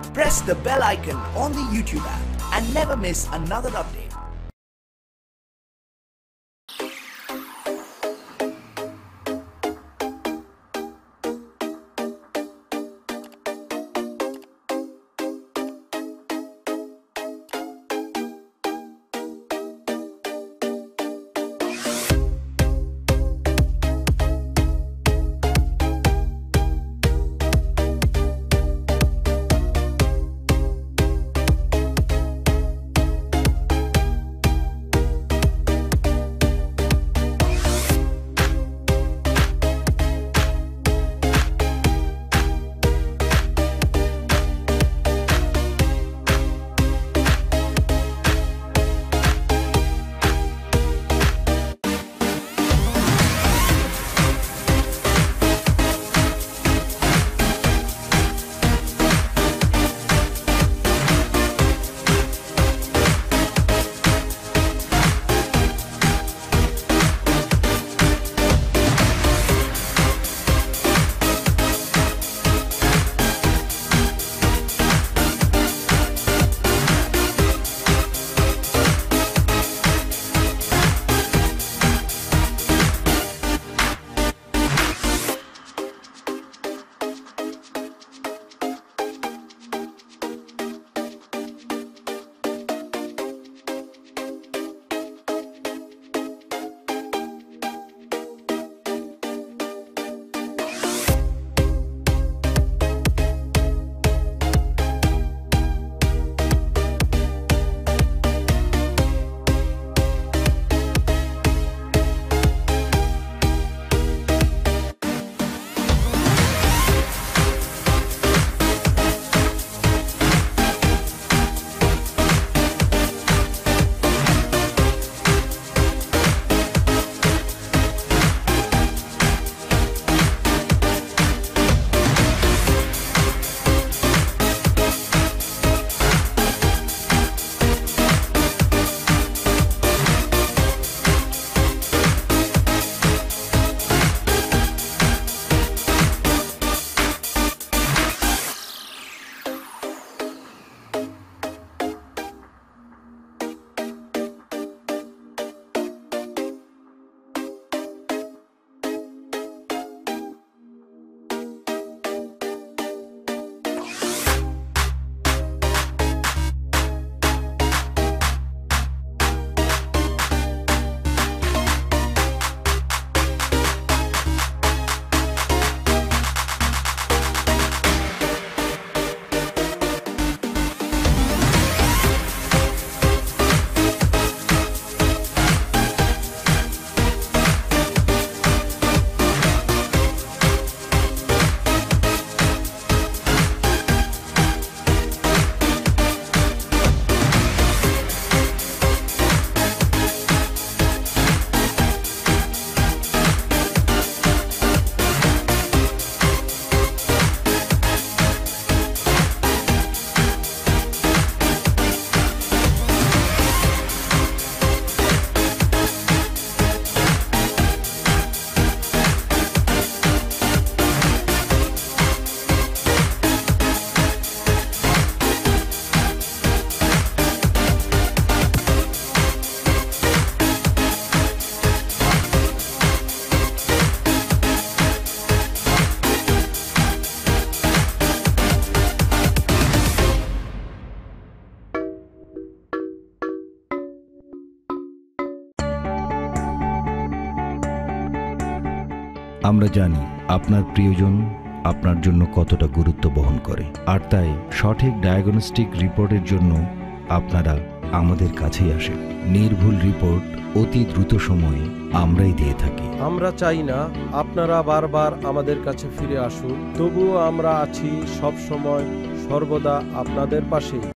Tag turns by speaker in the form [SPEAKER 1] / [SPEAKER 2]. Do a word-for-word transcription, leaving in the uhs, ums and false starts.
[SPEAKER 1] Press the bell icon on the YouTube app and never miss another update.
[SPEAKER 2] আমরা জানি আপনার প্রিয়জন আপনার জন্য কতটা গুরুত্ব বহন করে, আর তাই সঠিক ডায়াগনস্টিক রিপোর্টের জন্য আপনারা আমাদের কাছেই আসেন। নির্ভুল রিপোর্ট অতি দ্রুত সময়ে আমরাই দিয়ে থাকি।
[SPEAKER 3] আমরা চাই না আপনারা বারবার আমাদের কাছে ফিরে আসুন, তবুও আমরা আছি সব সময় সর্বদা আপনাদের পাশে।